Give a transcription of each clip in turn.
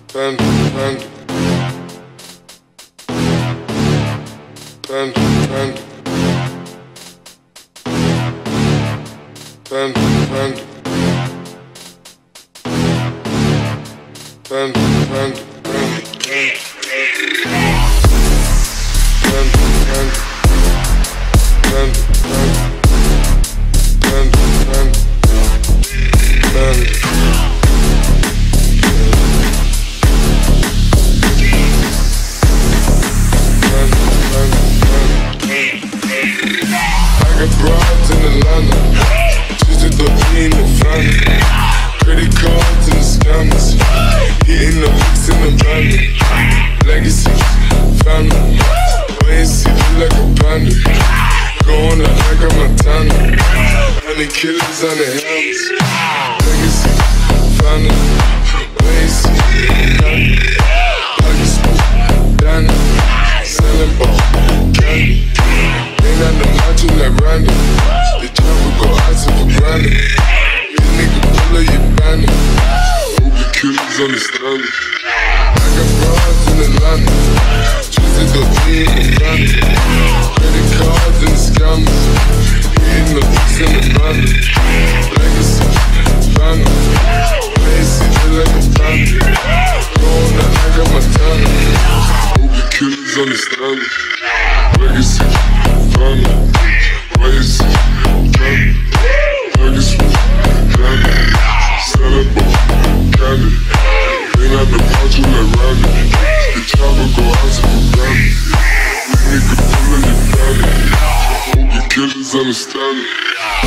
Panda, panda, panda, panda, panda, panda, panda, panda, broads in Atlanta, just to throw me in the family. Credit cards and the scammers, hitting the licks in the van. Legacy, family, wait and see, feel like a panda. Going out like a Montana, 100 killers on the helmets. Legacy, family, wait and see, family. Pocket smoke, Danny, selling ball, candy. Ain't got no macho like Randy. The chopper go ice for granted. This nigga pull up your bandit. Hope the killers understand it. I got broads in Atlanta, twisted the in the family. Credit cards and the scammers, hitting the licks in the van. Legacy, family, Macy, feel like a family. Going out like a Montana. Hope the killers understand it. Legacy, family, Macy, family. Legacy, family, selling ball, candy. Ain't got the macho like Randy. The chopper go out to the granny. This nigga pull up your bandit. Hope the killers understand it.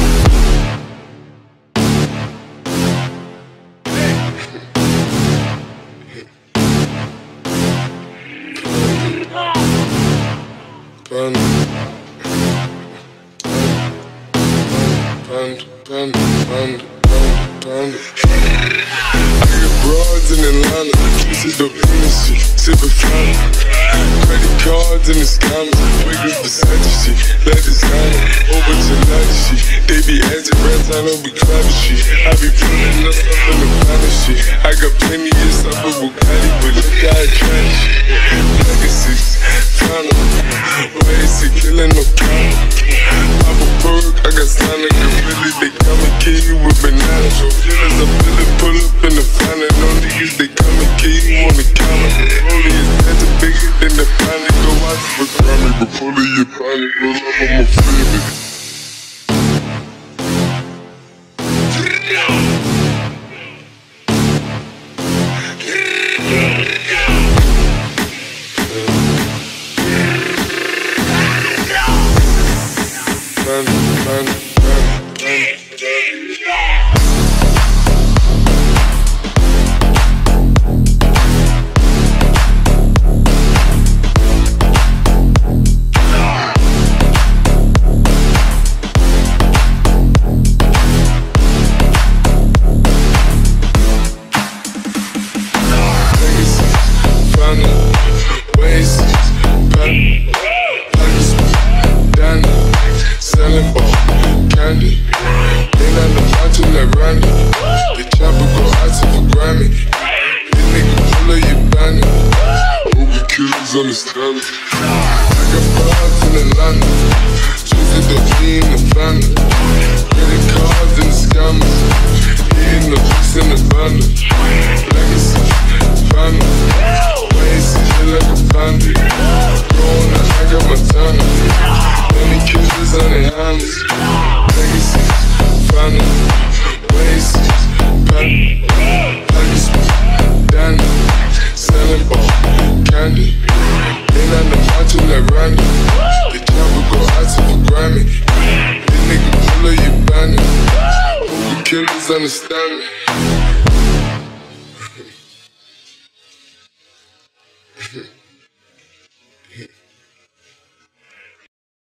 Panda, panda, panda, panda, panda. I got broads in Atlanta, twisted up industry, sipping Fanta. Credit cards and the scammers, wake up beside shit, like designer, over to light shit. They be acting rats, I don't be clapping shit. I be pulling up in the planet shit. I got plenty of stuff with Bugatti, but look how I try shit. Legacies, Fanta, Macy, killing no count. Pop a perk, I got Sonic and Billy, they come and kill you with bananas. Your feelings, I feel it, pull up in the final. No niggas, they come and kill you on the counter. Rollie is better, bigger than the planet. Go out for Grammy, but pull it, you probably roll up on my favorite. Selling ball, candy. Ain't got no macho like Randy. The chopper go out to the Grammy. This nigga pull up your bandit. Hope the killers understand it. I got broads in Atlanta, twisted the in the family. Credit cards and the scammers, hitting the licks in the van. Legacy, family, Macy, feel like a bandit. Going out like a Montana. Many killers on their hands. Legacy, family, Macy, family. Pocket smoke, Danny, selling ball, candy. Ain't got no macho like Randy. The chopper go out to the Grammy. This nigga pull up your bandit. Hope the killers understand me.